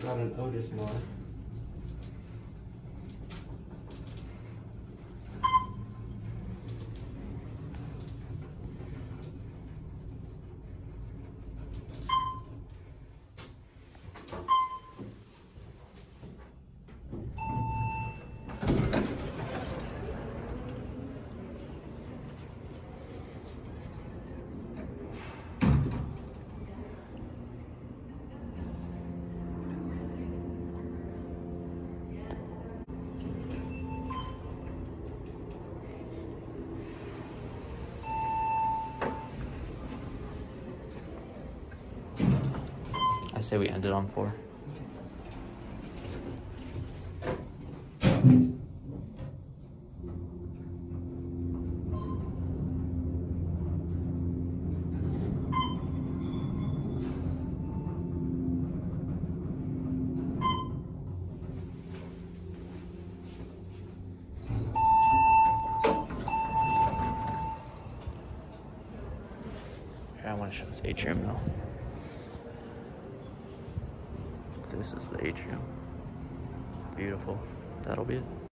called an Otis moth. I say we end it on 4. I want to show this atrium though. This is the atrium. Beautiful. That'll be it.